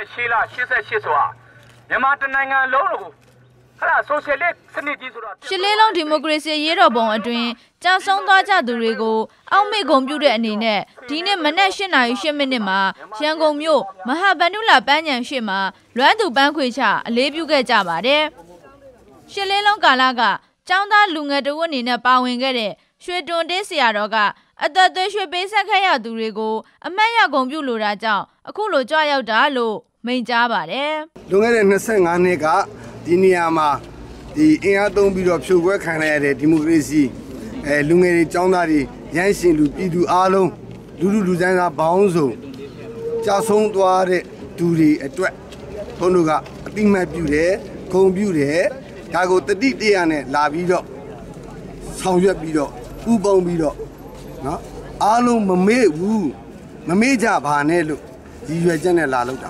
ရှစ်ဆိုတာမြန်မာတနိုင်ငံလုံးလို့ဟာဆိုရှယ်လစ်စနစ်ကြီးဆိုတော့ရှစ်လေးလုံးဒီမိုကရေစီရေးတော်ပုံအတွင်းကြာဆုံးသွားကြသူတွေကိုအောက်မေ့ဂုဏ်ပြုတဲ့အနေနဲ့ဒီနေ့မနက်8:08 မိနစ်မှာရန်ကုန်မြို့မဟာဗန္ဓုလပန်းခြံရှိမှာလွမ်းသူပန်းခွေချအလေးပြုခဲ့ကြပါတယ်။ရှစ်လေးလုံးကာလကကျောင်းသားလူငယ်တဝက်အနေနဲ့ပါဝင်ခဲ့တဲ့ရွှေတွန်တေးဆရာတော်ကအသက်သွေးရွှေပေးဆက်ခဲ့ရသူတွေကိုအမတ်ရဂုဏ်ပြုလိုတာကြောင့်အခုလိုကြွရောက်တာလို့မိန့်ကြားပါတယ်။လွန်ခဲ့တဲ့25နှစ်ကဒီနေရာမှာဒီအင်အားသုံးပြီးတော့ဖြိုခွဲခံရတဲ့ဒီမိုကရေစီလူငယ်တွေကျောင်းသားတွေရန်ရှင်လူပြည်သူအားလုံးလူစန်းစားဘောင်းစုံကြာဆုံးသွားတဲ့သူတွေအတွက်ဘုန်းတို့ကအတိမတ်ပြုတယ်ဂုဏ်ပြုတယ်ဒါကိုတတိတရားနဲ့လာပြီးတော့ဆောင်ရွက်ပြီးတော့ဥပုံပြီးတော့နော်အားလုံးမမေ့ကြပါနဲ့လို့ရည်ရွယ်ချက်နဲ့လာလောက်တာ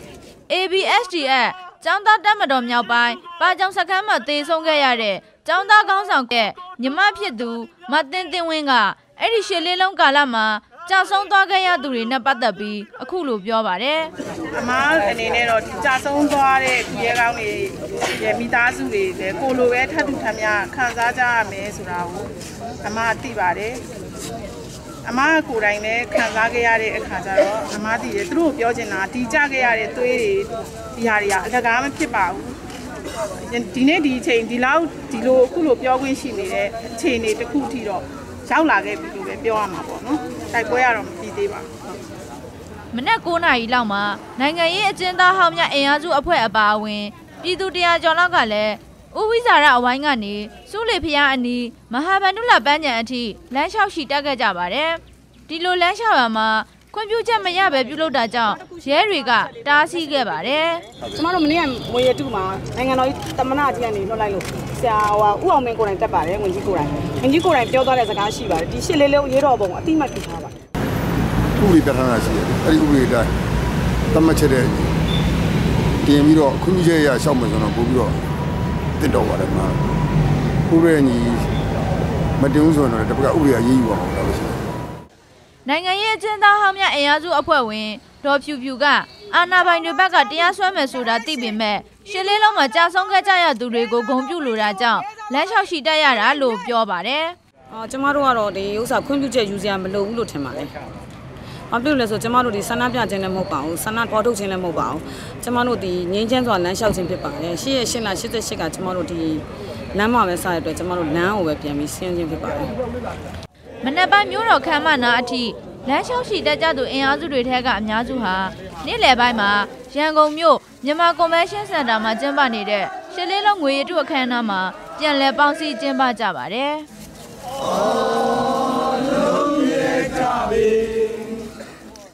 ABSDF ကျောင်းသားတပ်မတော်မြောက်ပိုင်းပါကြောင်စခန်းမှာတေဆုံးခဲ့ရတဲ့ကျောင်းသားကောင်းဆောင်ကညီမဖြစ်သူမတင်တင်ဝင်းကအဲ့ဒီရှစ်လေးလုံးကာလမှာကြာဆုံးသွားခဲ့ရသူတွေနဲ့ပတ်သက်ပြီးအခုလိုပြောပါတယ်အမားအနေနဲ့တော့ကြာဆုံးသွားတဲ့ရဲကောင်းတွေရဲ့မိသားစုတွေလည်းကိုလိုပဲထပ်တူထပ်များခံစားကြရမယ်ဆိုတာကိုအမားသိပါတယ်အမားကိုယ်တိုင်လည်းခံစားခဲ့ရတဲ့အခါကျတော့အမားသိတယ်သူတို့ပြောချင်တာဒီကြခဲ့ရတဲ့သွေးတွေဒီဟာတွေကအလကားမဖြစ်ပါဘူးဒီနေ့ဒီအချိန်ဒီလိုအခုလိုပြောခွင့်ရှိနေတဲ့အခြေအနေတစ်ခုထိတော့ရောက်လာခဲ့ပြီလို့ပဲပြောရမှာပေါ့နော်တိုက်ပွဲရတော့မပြီးသေးပါဘူးမနက်9:00 နာရီလောက်မှာနိုင်ငံရေးအကျဉ်းသားဟောင်းများအင်အားစုအဖွဲ့အပါအဝင်ပြည်သူ100ကျော်လောက်ကလည်းဥဝိဇာရအဝိုင်းကနေစုလေဖျားအနီးမဟာဗန္ဓုလပန်းခြံအထိလမ်းလျှောက်ရှိတက်ခဲ့ကြပါတယ်ဒီလိုလမ်းလျှောက်ရမှာခွင့်ပြုချက်မရပဲပြုလုပ်တာကြောင့်ရဲတွေကတားဆီးခဲ့ပါတယ်ကျမတို့မနေ့ကမွေရတုမှာနိုင်ငံတော်တမနာကြီးကနေလွှတ်လိုက်လို့ဆရာဥအောင်မင်းကိုယ်တိုင်တက်ပါတယ်ဝင်ကြီးကိုယ်တိုင်ပြောသွားတဲ့စကားရှိပါတယ်ဒီရှစ်လေးလုံးရေးတော်ပုံအတိမတ်ပြုထားပါဥပဒေပြဋ္ဌာန်းတာရှိတယ်အဲ့ဒီဥပဒေတိုင်းသတ်မှတ်ချက်တဲ့တင်ပြီးတော့ခွင့်ပြုချက်ရရှောက်မယ်ဆိုတော့ပို့ပြီးတော့တင်တော့ပါတယ်မှာဥပဒေညီမတင်ဘူးဆိုတော့တပတ်ကဥပဒေအရေးယူပါအောင်လို့ရှိတယ်နိုင်ငံရေးအကျဉ်းသားဟောင်းများအင်အားစုအဖွဲ့ဝင်ဒေါ်ဖြူဖြူကအာဏာပိုင်တွေဘက်ကတရားစွဲမယ်ဆိုတာသိပေမဲ့ရှစ်လေးလုံးမှာကြာဆုံးခဲ့ကြရသူတွေကိုဂုဏ်ပြုလိုတာကြောင့်လမ်းလျှောက်ရှိတက်ရတာလို့ပြောပါတယ်ကျမတို့ကတော့ဒီဥစ္စာခွင့်ပြုချက်ယူစရာမလိုဘူးလို့ထင်ပါတယ်ဘာဖြစ်လို့လဲဆိုကျမတို့ဒီဆန္ဒပြခြင်းလည်းမဟုတ်ပါဘူးဆန္ဒပေါ်ထုတ်ခြင်းလည်းမဟုတ်ပါဘူးကျမတို့ဒီငြိမ်းချမ်းစွာလမ်းလျှောက်ခြင်းဖြစ်ပါတယ်ရှစ်ရက်8လ88ကကျမတို့ဒီလမ်းမှာပဲစရတဲ့အတွက်ကျမတို့လမ်းကိုပဲပြန်ပြီးဆင်းခြင်းဖြစ်ပါတယ်မနက်ပိုင်းမြို့တော်ခမ်းမနာအထိလမ်းလျှောက်ရှိတက်ကြသူအင်အားစုတွေထဲကအများစုဟာနေ့လယ်ပိုင်းမှာရန်ကုန်မြို့မြန်မာကွန်ဗင်းရှင်းစင်တာမှာကျင်းပနေတဲ့ရှစ်လေးလုံးငွေရတုအခမ်းအနားမှာပြန်လည်ပေါင်းစည်းကျင်းပကြပါတယ်